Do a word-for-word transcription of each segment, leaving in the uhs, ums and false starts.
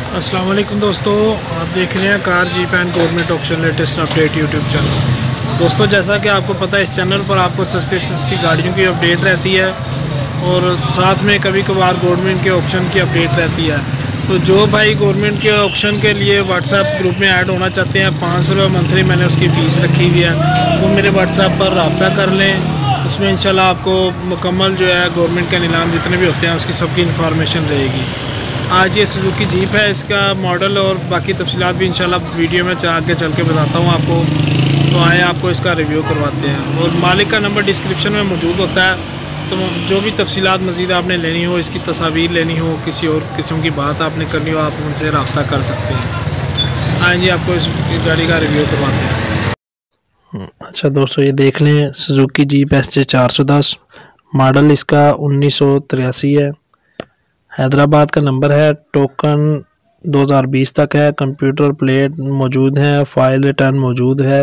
अस्सलाम वालेकुम दोस्तों, आप देख रहे हैं car jeep and government auction latest update YouTube channel. दोस्तों, जैसा कि आपको पता है, इस चैनल पर आपको सस्ती सस्ती गाड़ियों की अपडेट रहती है और साथ में कभी कभार गवर्नमेंट के ऑक्शन की अपडेट रहती है। तो जो भाई गवर्नमेंट के ऑक्शन के लिए व्हाट्सएप ग्रुप में ऐड होना चाहते हैं, पाँच सौ रुपये मंथली मैंने उसकी फ़ीस रखी हुई है, वो मेरे व्हाट्सएप पर रब्ता कर लें। उसमें इंशाल्लाह आपको मुकम्मल जो है गवर्नमेंट के नीलाम जितने भी होते हैं उसकी सबकी इन्फॉर्मेशन रहेगी। आज ये सुजुकी जीप है, इसका मॉडल और बाकी तफसीलात भी इंशाल्लाह वीडियो में आगे चल के बताता हूँ आपको। तो आए आपको इसका रिव्यू करवाते हैं और मालिक का नंबर डिस्क्रिप्शन में मौजूद होता है। तो जो भी तफसीलात मज़ीद आपने लेनी हो, इसकी तस्वीर लेनी हो, किसी और किस्म की बात आपने करनी हो, आप उनसे रब्ता कर सकते हैं। आए जी आपको इस गाड़ी का रिव्यू करवाते हैं। अच्छा दोस्तों, ये देख लें सुजुकी जीप एस जे चार सौ दस, मॉडल इसका उन्नीस सौ तिरासी है। हैदराबाद का नंबर है, टोकन दो हज़ार बीस तक है, कंप्यूटर प्लेट मौजूद है, फाइल रिटर्न मौजूद है।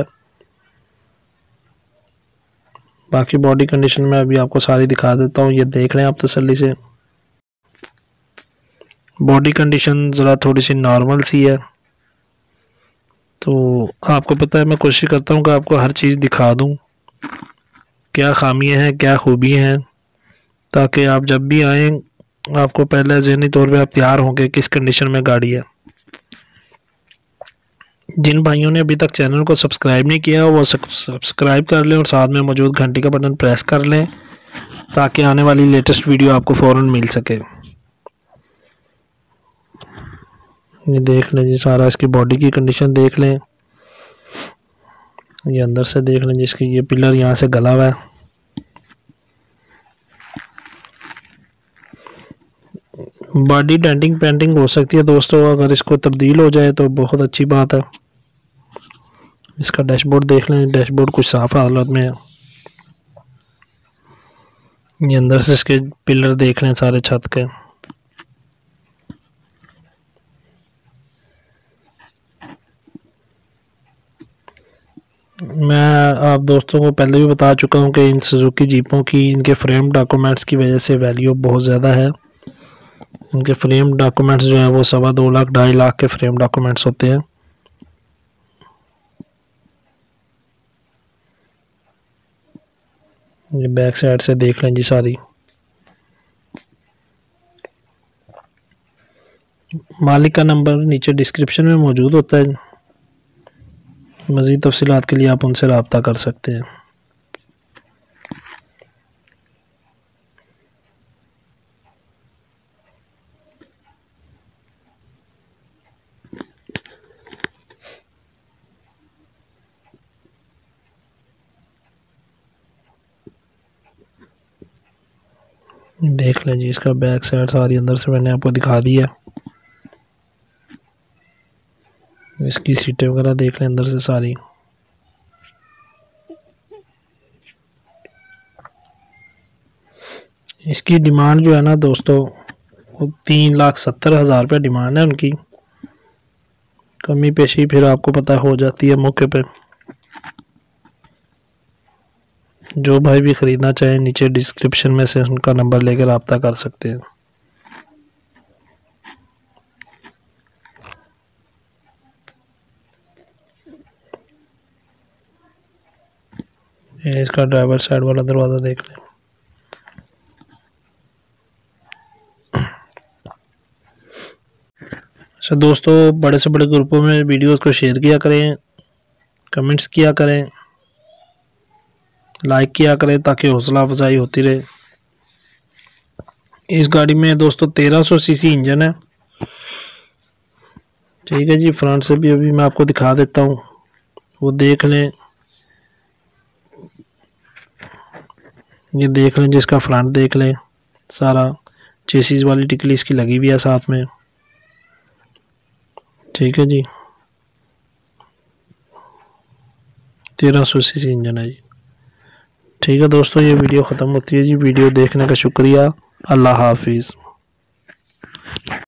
बाकी बॉडी कंडीशन में अभी आपको सारी दिखा देता हूँ, ये देख लें आप तसल्ली से। बॉडी कंडीशन ज़रा थोड़ी सी नॉर्मल सी है, तो आपको पता है मैं कोशिश करता हूँ कि आपको हर चीज़ दिखा दूँ, क्या खामियाँ हैं क्या खूबियाँ हैं, ताकि आप जब भी आएँ आपको पहले ज़हनी तौर पे आप तैयार होंगे किस कंडीशन में गाड़ी है। जिन भाइयों ने अभी तक चैनल को सब्सक्राइब नहीं किया वो सब्सक्राइब कर लें और साथ में मौजूद घंटी का बटन प्रेस कर लें, ताकि आने वाली लेटेस्ट वीडियो आपको फ़ौरन मिल सके। ये देख लें जी, सारा इसकी बॉडी की कंडीशन देख लें, ये अंदर से देख लें जिसकी ये पिलर यहाँ से गला हुआ है। बॉडी डेंटिंग पेंटिंग हो सकती है दोस्तों, अगर इसको तब्दील हो जाए तो बहुत अच्छी बात है। इसका डैशबोर्ड देख लें, डैशबोर्ड कुछ साफ हालत में है। ये अंदर से इसके पिलर देख लें सारे छत के। मैं आप दोस्तों को पहले भी बता चुका हूँ कि इन सुजुकी जीपों की इनके फ्रेम डॉक्यूमेंट्स की वजह से वैल्यू बहुत ज़्यादा है। इनके फ्रेम डॉक्यूमेंट्स जो हैं वो सवा दो लाख ढाई लाख के फ्रेम डॉक्यूमेंट्स होते हैं। ये बैक साइड से देख लें जी सारी। मालिक का नंबर नीचे डिस्क्रिप्शन में मौजूद होता है, मज़ीद तफसीलात के लिए आप उनसे रब्ता कर सकते हैं। देख लें जी, इसका बैक साइड सारी अंदर से मैंने आपको दिखा दी है। इसकी सीटें वगैरह देख लें अंदर से सारी। इसकी डिमांड जो है ना दोस्तों, वो तीन लाख सत्तर हज़ार रुपये डिमांड है उनकी। कमी पेशी फिर आपको पता हो जाती है मौके पे। जो भाई भी ख़रीदना चाहे नीचे डिस्क्रिप्शन में से उनका नंबर लेकर रब्ता कर सकते हैं। ये इसका ड्राइवर साइड वाला दरवाज़ा देख लें। अच्छा दोस्तों, बड़े से बड़े ग्रुपों में वीडियोस को शेयर किया करें, कमेंट्स किया करें, लाइक किया करें, ताकि हौसला अफजाई होती रहे। इस गाड़ी में दोस्तों तेरह सौ सीसी इंजन है। ठीक है जी, फ्रंट से भी अभी मैं आपको दिखा देता हूँ, वो देख लें। ये देख लें जिसका फ्रंट देख लें, सारा चेसिस वाली टिकली इसकी लगी हुई है साथ में। ठीक है जी, तेरह सौ सीसी इंजन है जी। ठीक है दोस्तों, ये वीडियो ख़त्म होती है जी। वीडियो देखने का शुक्रिया। अल्लाह हाफिज़।